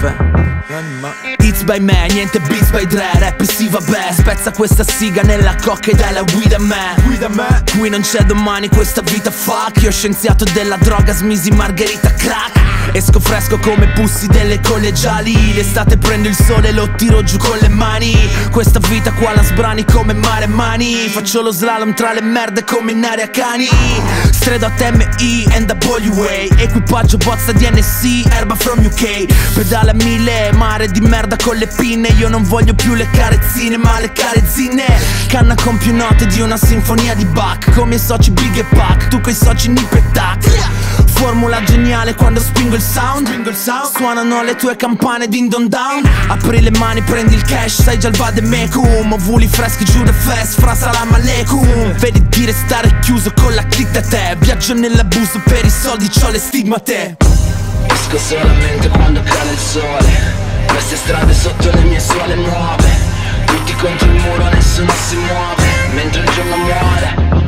Hits by me, niente beats by Dre. Rap sì vabbè, spezza questa siga nella cocca e dai la guida a me. Qui non c'è domani, questa vita fuck. Io scienziato della droga, smisi margherita crack. Esco fresco come pussi delle collegiali. L'estate prendo il sole e lo tiro giù con le mani. Questa vita qua la sbrani come mare e mani. Faccio lo slalom tra le merde come in area cani. Stredo ATMI, NWA. Equipaggio bozza di NSC, erba from UK. Pedale a 1000, mare di merda con le pinne. Io non voglio più le carezzine ma le carezzine. Canna con più note di una sinfonia di Bach. Come i soci Big e Pac, tu coi soci Nip e Tac. Formula geniale quando spingo il sound. Suonano le tue campane din don down. Apri le mani, prendi il cash, sai già il vademecum. Ovuli freschi giù da fest, fra salam aleikum. Vedi di restare chiuso con la click da te. Viaggio nell'abuso per i soldi, c'ho le stigmate. Esco solamente quando cade il sole. Queste strade sotto le mie suole nuove. Tutti contro il muro, nessuno si muove mentre il giorno muore.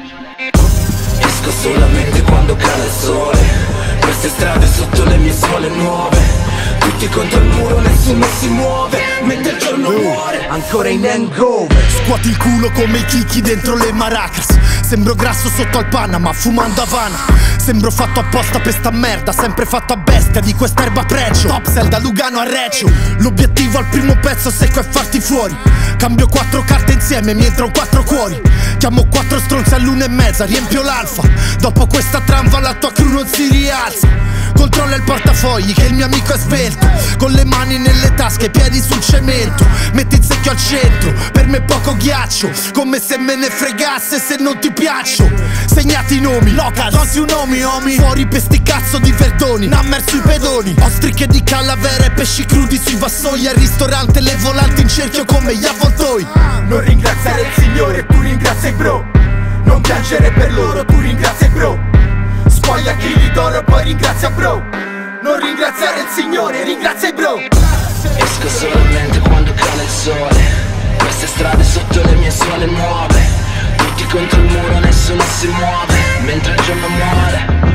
Esco solamente quando cade il sole. Queste strade sotto le mie suole nuove. Tutti contro il muro, nessuno si muove mentre il giorno muore. Ancora in hangover. Scuoti il culo come i chicchi dentro le maracas. Sembro grasso sotto al Panama, fumando Havana. Sembro fatto apposta per sta merda, sempre fatto a bestia di quest'erba pregio. Topsel da Lugano a Reggio. L'obiettivo al primo pezzo secco è farti fuori. Cambio 4 carte insieme, mi entrano 4 cuori. Chiamo 4 stronzi all'1:30, riempio l'alfa. Dopo questa tramva la tua crew non si rialza. Controlla il portafogli che il mio amico è svelto. Con le mani nelle tasche, piedi sul cemento. Metti il secchio al centro, per me poco ghiaccio. Come se me ne fregasse se non ti piaccio. Segnati i nomi, local, quasi un homie. Fuori per sti cazzo di verdoni, nummer sui pedoni. Ostriche di calavera e pesci crudi sui vassoi. Al ristorante le volanti in cerchio come gli avvoltoi. Non ringraziare il Signore, tu ringrazia i bro. Non piangere per loro, tu ringrazia i bro. Spoglia chili d'oro, poi ringrazia bro. Non ringraziare il Signore, ringrazia i bro. Esco solamente quando cade il sole. Queste strade sotto le mie suole nuove. Tutti contro il muro, nessuno si muove mentre il giorno muore.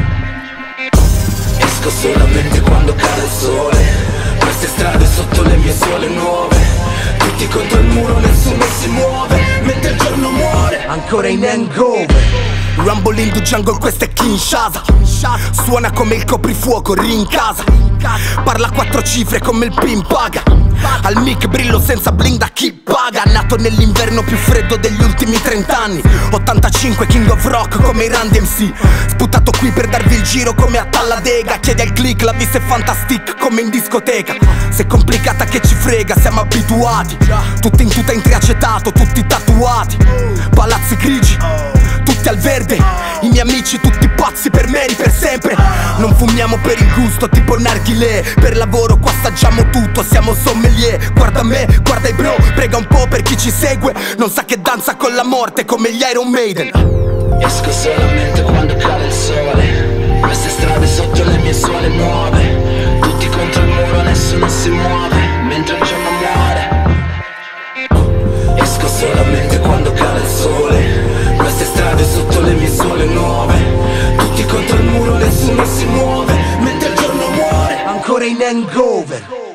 Esco solamente quando cade il sole. Queste strade sotto le mie suole nuove. Tutti contro il muro, nessuno si muove mentre il giorno muore. Ancora in hangover. Rumble in the jungle, questa è Kinshasa. Suona come il coprifuoco, in casa. Parla 4 cifre come il PIN paga. Al mic brillo senza bling da chi paga. Nato nell'inverno più freddo degli ultimi 30 anni. 85 King of Rock come i Run DMC. Sputato qui per darvi il giro come a Talladega. Chiedi al click, la vista è fantastic come in discoteca. Se è complicata che ci frega, siamo abituati. Tutti in tuta in triacetato, tutti tatuati. Palazzi grigi, tutti al verde. I miei amici tutti pazzi per me, per sempre. Non fumiamo per il gusto tipo narghilè. Per lavoro qua assaggiamo tutto, siamo sommelier. Guarda me, guarda i bro, prega un po' per chi ci segue. Non sa che danza con la morte come gli Iron Maiden. Esco solamente quando cade il sole. Queste strade sotto le mie suole nuove. Tutti contro il muro, nessuno si muove mentre il giorno muore. Esco solamente quando cade il sole. Queste strade sotto le mie suole nuove. Tutti contro il muro, nessuno si muove mentre il giorno muore. Ancora in hangover.